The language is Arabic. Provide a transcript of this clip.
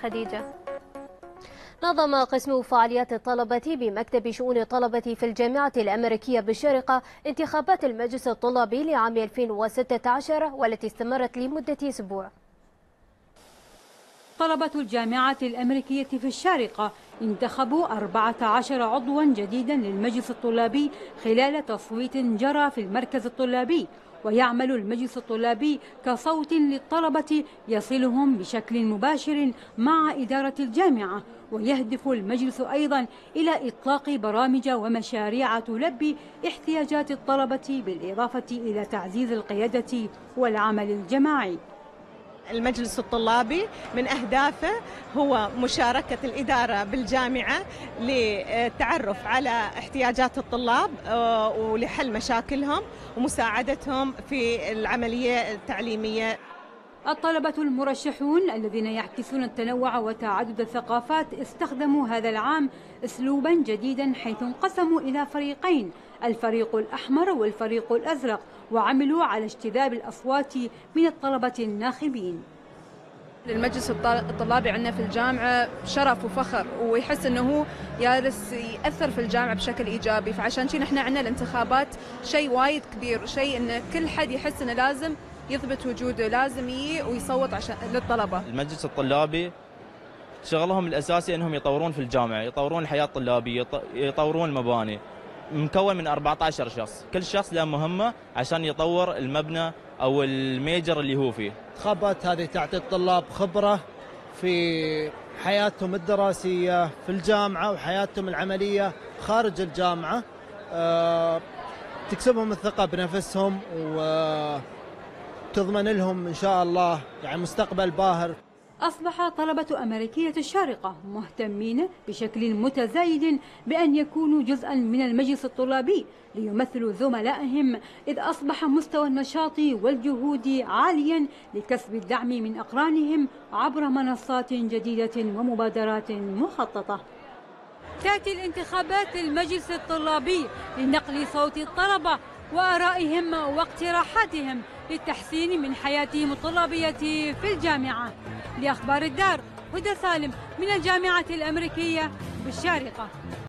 خديجة. نظم قسم فعاليات الطلبة بمكتب شؤون الطلبة في الجامعة الأمريكية بالشارقة انتخابات المجلس الطلابي لعام 2016 والتي استمرت لمدة أسبوع. طلبة الجامعة الأمريكية في الشارقة انتخبوا 14 عضوا جديدا للمجلس الطلابي خلال تصويت جرى في المركز الطلابي. ويعمل المجلس الطلابي كصوت للطلبة يصلهم بشكل مباشر مع إدارة الجامعة. ويهدف المجلس أيضا إلى إطلاق برامج ومشاريع تلبي احتياجات الطلبة بالإضافة إلى تعزيز القيادة والعمل الجماعي. المجلس الطلابي من أهدافه هو مشاركة الإدارة بالجامعة للتعرف على احتياجات الطلاب ولحل مشاكلهم ومساعدتهم في العملية التعليمية. الطلبة المرشحون الذين يعكسون التنوع وتعدد الثقافات استخدموا هذا العام أسلوبا جديدا حيث انقسموا إلى فريقين، الفريق الأحمر والفريق الأزرق، وعملوا على اجتذاب الأصوات من الطلبة الناخبين. المجلس الطلابي عندنا في الجامعة شرف وفخر ويحس أنه هو يارس يأثر في الجامعة بشكل إيجابي، فعشان شي نحن عندنا الانتخابات شيء وايد كبير، شيء أن كل حد يحس أنه لازم يثبت وجوده، لازم يجي ويصوت عشان للطلبة. المجلس الطلابي شغلهم الأساسي أنهم يطورون في الجامعة، يطورون الحياة الطلابية، يطورون المباني. مكون من 14 شخص، كل شخص له مهمة عشان يطور المبنى أو الميجر اللي هو فيه. الانتخابات هذه تعطي الطلاب خبرة في حياتهم الدراسية في الجامعة وحياتهم العملية خارج الجامعة، تكسبهم الثقة بنفسهم وتضمن لهم إن شاء الله يعني مستقبل باهر. أصبح طلبة أمريكية الشارقة مهتمين بشكل متزايد بأن يكونوا جزءا من المجلس الطلابي ليمثلوا زملائهم، إذ أصبح مستوى النشاط والجهود عاليا لكسب الدعم من أقرانهم عبر منصات جديدة ومبادرات مخططة. تأتي الانتخابات للمجلس الطلابي لنقل صوت الطلبة وآرائهم واقتراحاتهم للتحسين من حياتهم الطلابية في الجامعة. لأخبار الدار، هدى سالم من الجامعة الأمريكية بالشارقة.